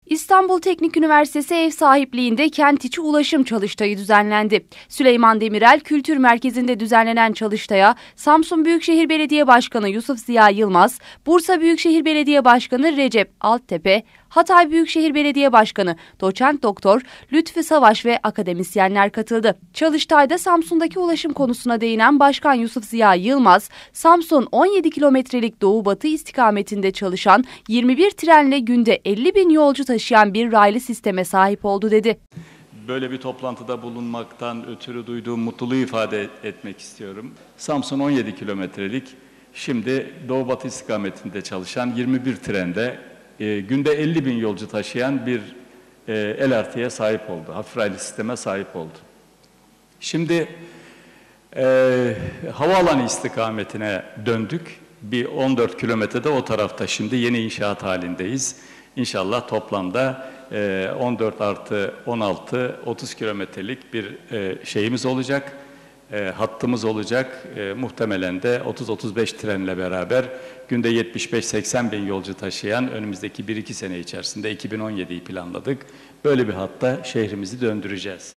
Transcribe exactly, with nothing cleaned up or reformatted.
İstanbul Teknik Üniversitesi ev sahipliğinde kent içi ulaşım çalıştayı düzenlendi. Süleyman Demirel Kültür Merkezi'nde düzenlenen çalıştaya Samsun Büyükşehir Belediye Başkanı Yusuf Ziya Yılmaz, Bursa Büyükşehir Belediye Başkanı Recep Altepe, Hatay Büyükşehir Belediye Başkanı Doçent Doktor Lütfü Savaş ve akademisyenler katıldı. Çalıştayda Samsun'daki ulaşım konusuna değinen Başkan Yusuf Ziya Yılmaz, Samsun on yedi kilometrelik doğu-batı istikametinde çalışan yirmi bir trenle günde elli bin yolcu taşıyan bir raylı sisteme sahip oldu dedi. Böyle bir toplantıda bulunmaktan ötürü duyduğum mutluluğu ifade etmek istiyorum. Samsun on yedi kilometrelik, şimdi doğu-batı istikametinde çalışan yirmi bir trende e, günde elli bin yolcu taşıyan bir e, L R T'ye sahip oldu. Hafif raylı sisteme sahip oldu. Şimdi e, havaalanı istikametine döndük. Bir on dört kilometrede o tarafta şimdi yeni inşaat halindeyiz. İnşallah toplamda e, on dört artı on altı, otuz kilometrelik bir e, şeyimiz olacak. E, hattımız olacak. E, muhtemelen de otuz otuz beş trenle beraber günde yetmiş beş seksen bin yolcu taşıyan önümüzdeki bir iki sene içerisinde iki bin on yediyi planladık. Böyle bir hatta şehrimizi döndüreceğiz.